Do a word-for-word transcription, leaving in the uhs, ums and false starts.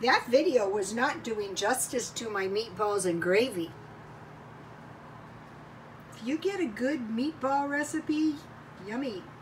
that video was not doing justice to my meatballs and gravy. If you get a good meatball recipe, yummy.